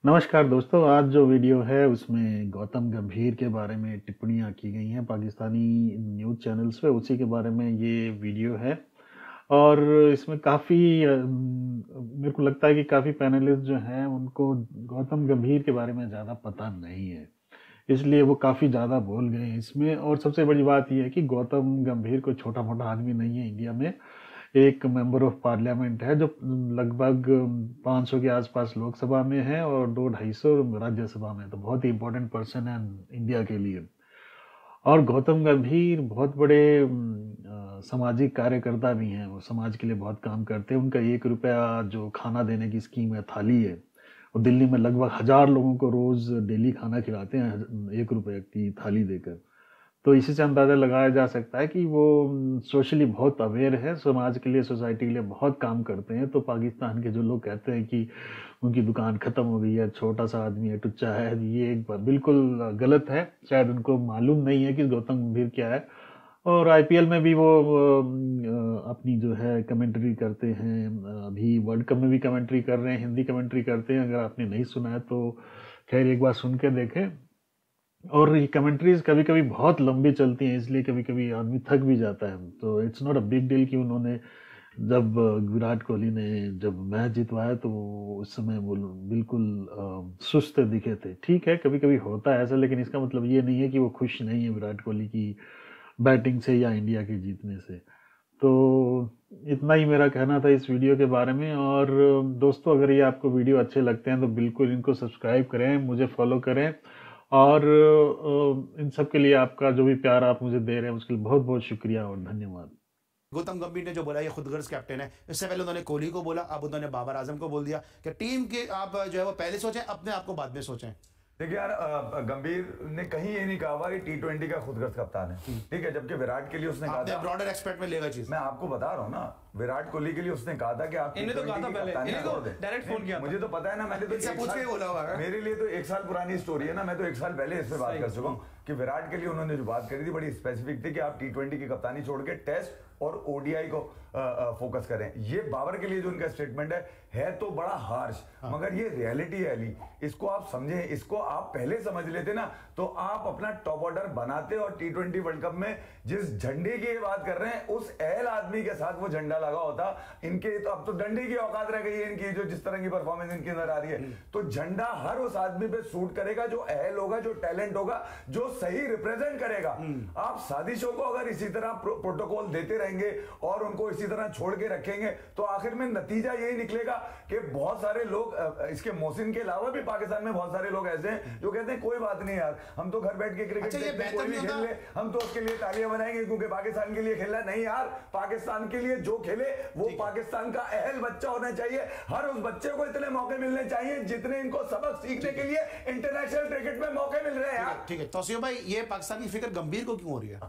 नमस्कार दोस्तों, आज जो वीडियो है उसमें गौतम गंभीर के बारे में टिप्पणियाँ की गई हैं पाकिस्तानी न्यूज़ चैनल्स पे, उसी के बारे में ये वीडियो है। और इसमें काफ़ी मेरे को लगता है कि काफ़ी पैनलिस्ट जो हैं उनको गौतम गंभीर के बारे में ज़्यादा पता नहीं है, इसलिए वो काफ़ी ज़्यादा बोल गए हैं इसमें। और सबसे बड़ी बात ये है कि गौतम गंभीर कोई छोटा-मोटा आदमी नहीं है इंडिया में। एक मेंबर ऑफ पार्लियामेंट है जो लगभग 500 के आसपास लोकसभा में है और 200-250 राज्यसभा में, तो बहुत ही इंपॉर्टेंट पर्सन है इंडिया के लिए। और गौतम गंभीर बहुत बड़े सामाजिक कार्यकर्ता भी हैं, वो समाज के लिए बहुत काम करते हैं। उनका 1 रुपया जो खाना देने की स्कीम है, थाली है, वो दिल्ली में लगभग 1000 लोगों को रोज़ डेली खाना खिलाते हैं 1 रुपये की थाली देकर। तो इसी से अंदाज़ा लगाया जा सकता है कि वो सोशली बहुत अवेयर है, समाज के लिए, सोसाइटी के लिए बहुत काम करते हैं। तो पाकिस्तान के जो लोग कहते हैं कि उनकी दुकान ख़त्म हो गई है, छोटा-सा आदमी है, टुच्चा है, ये एक बिल्कुल गलत है। शायद उनको मालूम नहीं है कि गौतम गंभीर क्या है। और आईपीएल में भी वो अपनी जो है कमेंट्री करते हैं। अभी वर्ल्ड कप में भी कमेंट्री कर रहे हैं, हिंदी कमेंट्री करते हैं। अगर आपने नहीं सुना है तो खैर एक बार सुन के देखें। और ये कमेंट्रीज कभी-कभी बहुत लंबी चलती हैं, इसलिए कभी-कभी आदमी थक भी जाता है। तो it's not a big deal कि उन्होंने जब विराट कोहली ने जब मैच जितवाया तो उस समय वो बिल्कुल सुस्त दिखे थे। ठीक है, कभी-कभी होता है ऐसा, लेकिन इसका मतलब ये नहीं है कि वो खुश नहीं है विराट कोहली की बैटिंग से या इंडिया के जीतने से। तो इतना ही मेरा कहना था इस वीडियो के बारे में। और दोस्तों, अगर ये आपको वीडियो अच्छे लगते हैं तो बिल्कुल इनको सब्सक्राइब करें, मुझे फॉलो करें। और इन सब के लिए आपका जो भी प्यार आप मुझे दे रहे हैं उसके लिए बहुत बहुत शुक्रिया और धन्यवाद। गौतम गंभीर ने जो बोला ये खुदगर्ज कैप्टन है। इससे पहले उन्होंने कोहली को बोला, अब उन्होंने बाबर आजम को बोल दिया कि टीम के आप जो है वो पहले सोचें, अपने आप को बाद में सोचें। देखिए यार, गंभीर ने कहीं ये नहीं कहा हुआ कि टी20 का खुदगर्ज कप्तान है, ठीक है। जबकि विराट के लिए उसने कहा था, ब्रॉडर एक्सपेक्ट में लेगा चीज। मैं आपको बता रहा हूँ ना, विराट कोहली के लिए उसने कहा था कि आप इन्हें तो कहा था पहले, इन्हें तो डायरेक्ट फोन किया था। मुझे तो पता है ना, मैंने तो इनसे पूछ के बोला हुआ है। मेरे लिए तो 1 साल पुरानी स्टोरी है ना, मैं तो 1 साल पहले इस पे बात कर चुका हूँ कि विराट के लिए उन्होंने जो बात करी थी बड़ी स्पेसिफिक थी कि आप टी20 की कप्तानी छोड़ के टेस्ट और ओडीआई को फोकस करें। ये बाबर के लिए जो उनका स्टेटमेंट है तो बड़ा हार्श, मगर ये रियलिटी है अली। इसको आप समझें, इसको आप पहले समझ लेते ना तो आप अपना टॉप ऑर्डर बनाते। और टी20 वर्ल्ड कप में जिस झंडे की बात कर रहे हैं उस अहल आदमी के साथ वो झंडा लगा होता। इनके तो अब तो डंडे की औकात रह गई है इनकी, जो जिस तरह की परफॉर्मेंस इनके अंदर आ रही है। तो झंडा हर उस आदमी पे सूट करेगा जो अहल होगा, जो टैलेंट होगा, जो सही रिप्रेजेंट करेगा। आप साजिशों को अगर इसी तरह प्रोटोकॉल देते रहेंगे और उनको इसी तरह छोड़ के रखेंगे तो आखिर में नतीजा यही निकलेगा कि बहुत सारे लोग, इसके मोहसिन के अलावा भी पाकिस्तान में बहुत सारे लोग ऐसे हैं जो कहते हैं कोई बात नहीं यार, हम तो घर बैठ के क्रिकेट कोई भी खेल ले, हम तो उसके लिए तालियां बनाएंगे क्योंकि पाकिस्तान के लिए खेलना नहीं यार। पाकिस्तान के लिए जो खेले वो पाकिस्तान का अहल बच्चा होना चाहिए। हर उस बच्चे को इतने मौके मिलने चाहिए जितने इनको सबक सीखने के लिए इंटरनेशनल क्रिकेट में मौके मिल रहे हैं यार। ठीक है तौसीफ भाई, ये पाकिस्तानी फिक्र गंभीर को क्यों हो रही है?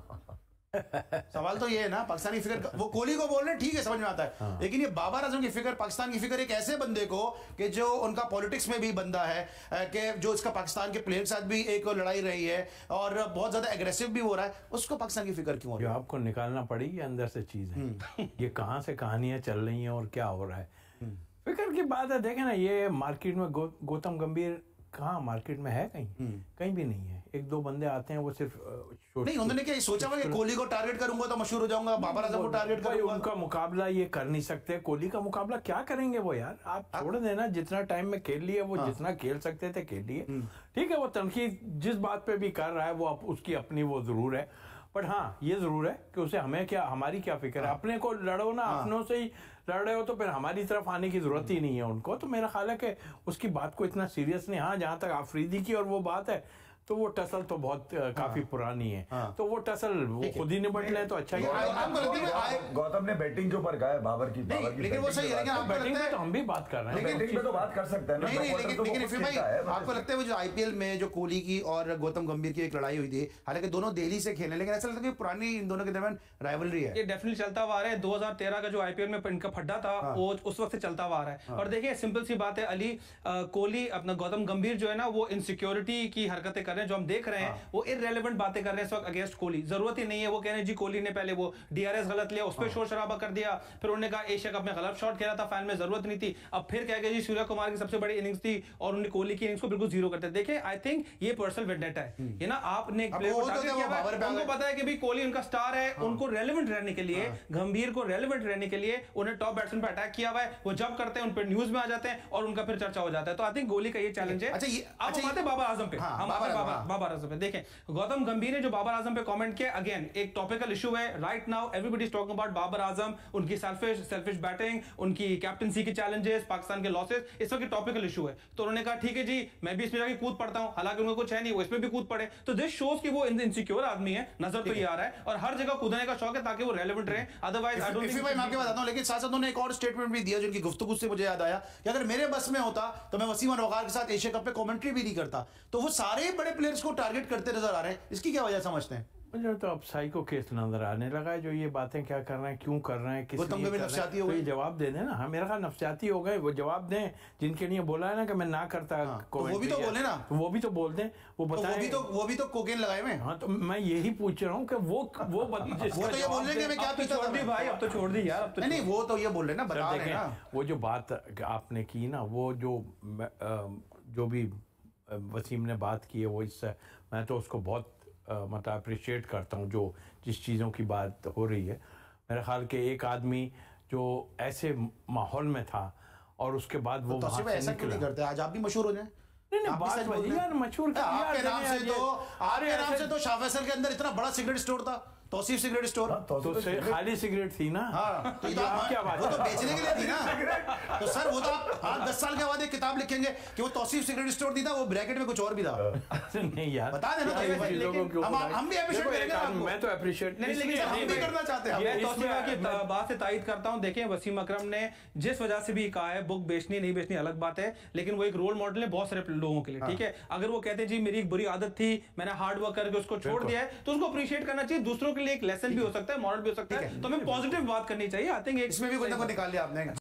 सवाल तो ये है ना, पाकिस्तानी फिक्र वो कोहली को बोल रहे हैं, ठीक है, समझ में आता है। लेकिन ये बाबर आजम की फिक्र, पाकिस्तान की फिक्र एक ऐसे बंदे को कि जो उनका पॉलिटिक्स में भी बंदा है, कि जो इसका पाकिस्तान के प्लेयर के साथ भी एक लड़ाई रही है और बहुत ज्यादा एग्रेसिव भी हो रहा है, उसको पाकिस्तान की फिक्र क्यों हो रही है? आपको निकालना पड़ेगी अंदर से चीज है। ये कहाँ से कहानियां चल रही हैं और क्या हो रहा है, फिक्र की बात है। देखे ना, ये मार्केट में गौतम गंभीर कहाँ मार्केट में है? कहीं भी नहीं है। 1-2 बंदे आते हैं, वो सिर्फ नहीं, उन्होंने क्या सोचा हुआ कि कोहली को टारगेट करूंगा तो मशहूर हो जाऊंगा, बाबर आजम को टारगेट करूंगा। उनका मुकाबला ये कर नहीं सकते। कोहली का मुकाबला क्या करेंगे वो यार? आप छोड़ देना, जितना टाइम में खेल लिए वो, जितना खेल सकते थे खेल लिए। ठीक है, वो तनकीद जिस बात पे भी कर रहा है वो उसकी अपनी वो जरूर है। बट हाँ, ये जरूर है कि उसे हमें क्या, हमारी क्या फिक्र है? अपने को लड़ो ना, अपनों से ही लड़ रहे हो तो फिर हमारी तरफ आने की जरूरत ही नहीं है उनको। तो मेरा ख्याल है कि उसकी बात को इतना सीरियस नहीं। हाँ, जहां तक आफरीदी की और वो बात है तो वो टसल तो बहुत काफी पुरानी है। तो वो टसल वो खुद ही निपट ले तो अच्छा ही। गौतम ने बैटिंग के ऊपर कहा है बाबर की, लेकिन वो सही है, लेकिन आपको बैटिंग पे तो हम भी बात कर रहे हैं, बैटिंग पे तो बात कर सकते हैं। लेकिन फिर भाई आपको लगता है वो जो आईपीएल में जो कोहली की और गौतम गंभीर की एक लड़ाई हुई थी, हालांकि दोनों दिल्ली से खेले, लेकिन ऐसा लगता है कि पुरानी इन दोनों के दरमियान राइवलरी है। ये डेफिनेटली चलता हुआ आ रहा है। 2013 का जो आईपीएल में इनका फड्डा था वो उस वक्त से चलता हुआ आ रहा है। और देखिए, सिंपल सी बात है अली, कोहली अपना गौतम गंभीर जो है ना वो इनसिक्योरिटी की हरकतें कर कर रहे हैं, जो हम देख रहे हैं, वो इररेलेवेंट बातें कर रहे हैं इस वक्त अगेंस्ट कोहली। जरूरत ही नहीं है, वो कह रहे हैं जी कोहली ने पहले वो डीआरएस गलत लिया, उस पर शोर शराबा कर दिया, फिर उन्होंने कहा एशिया कप में गलत शॉट खेला था, फाइनल में जरूरत नहीं थी, अब फिर कह गए जी सूर्य कुमार की सबसे बड़ी इनिंग्स थी और उन्होंने कोहली की इनिंग्स को बिल्कुल जीरो करते। देखिए आई थिंक ये पर्सनल वेंडेटा है, ये ना आपने उनको पता है कि भाई कोहली उनका स्टार है, उनको रेलेवेंट रहने के लिए, गंभीर को रेलेवेंट रहने के लिए उन्हें टॉप बैट्समैन पर अटैक किया हुआ है, वो जब करते हैं उन पर न्यूज में आ जाते हैं और उनका फिर चर्चा हो जाता है। तो आई थिंक कोहली का ये चैलेंज है। अच्छा आते बाबर आजम पे, हम बाबर आजम पे देखें, गौतम गंभीर ने जो बाबर आजम पे कमेंट किया, अगेन एक टॉपिकल इशू है right now, everybody is talking about Babar Azam, उनकी सेल्फिश बैटिंग, उनकी कैप्टनसी के चैलेंजेस, पाकिस्तान के लॉसेस, इस वक्त टॉपिकल इशू है। तो उन्होंने कहा ठीक है जी मैं भी इसमें जाके कूद पड़ता हूं, हालांकि उनको कुछ है नहीं, वो इसमें भी कूद पड़े। तो दिस शोज कि वो इनसिक्योर आदमी है, नजर तो ये आ रहा है, और हर जगह कूदने का शौक है ताकि वो रेलेवेंट रहे। अदरवाइज आई डोंट थिंक मैं आपको बताता हूं, लेकिन साथ साथ उन्होंने एक और स्टेटमेंट भी दिया जिनकी गुफ्तगू से मुझे याद आया कि अगर मेरे बस में होता तो मैं वसीम अनवकार के साथ एशिया कप पे कमेंट्री भी नहीं करता। तो वो सारे बड़े प्लेयर्स को टारगेट करते नजर आ रहे हैं, इसकी क्या वजह समझते हैं? मुझे तो अब साइको केस नजर आने लगा है, जो ये बातें क्या कर रहे हैं, क्यों कर रहे हैं, किस लिए कर रहे हैं, तो ये जवाब दे दें ना। हाँ मेरा ख्याल नफसियाती हो गए, वो जवाब दें जिनके लिए बोला है ना कि मैं ना करता। तो वो भी तो बोले ना, वो भी तो बोल दें, वो बताएं। वो भी तो कोकेन लगाए में। हाँ तो मैं यही पूछ रहा हूँ कि वो तो ये बोल रहे हैं कि मैं क्या पीता था भाई, अब तो छोड़ दी यार, अब तो नहीं वो तो ये बोल रहे हैं ना, बता रहे हैं ना। वो जो बात आपने की ना, वो जो भी वसीम ने बात की है, वो इससे मैं तो उसको बहुत मतलब अप्रिशिएट करता हूँ, जो जिस चीज़ों की बात हो रही है। मेरे ख्याल के एक आदमी जो ऐसे माहौल में था और उसके बाद वो वहां से ऐसा क्यों नहीं करते? आज आप भी मशहूर हो जाए। नहीं बात यार मशहूर आपके नाम से तो शाह फैसल के अंदर इतना बड़ा सिगरेट स्टोर था, तौसीफ सिगरेट स्टोर। तो खाली सिगरेट थी ना। तो आप क्या बात, वो तो बेचने के लिए थी ना। तो सर वो तो आप 10 साल के बाद एक किताब लिखेंगे कि वो तौसीफ सिगरेट स्टोर नहीं था, वो ब्रैकेट में कुछ और भी था। नहीं यार बता देना, हम भी अप्रिशिएट करेंगे। मैं तो अप्रिशिएट नहीं, लेकिन हम भी करना चाहते हैं। तौसीफा की बात से तायद करता हूं। देखें वसीम अकरम ने जिस वजह से भी कहा है, बुक बेचनी नहीं बेचनी अलग बात है, लेकिन वो एक रोल मॉडल है बहुत सारे लोगों के लिए, ठीक है। अगर वो कहते जी मेरी एक बुरी आदत थी, मैंने हार्ड वर्क करके उसको छोड़ दिया है, तो उसको अप्रिशिएट करना चाहिए। दूसरों के लिए एक लेसन भी हो सकता है, मॉडल भी हो सकता है, तो हमें पॉजिटिव बात करनी चाहिए। आई थिंक इसमें भी कोई ना कोई निकाल लिया आपने।